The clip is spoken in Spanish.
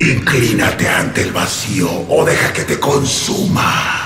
Inclínate ante el vacío o deja que te consuma.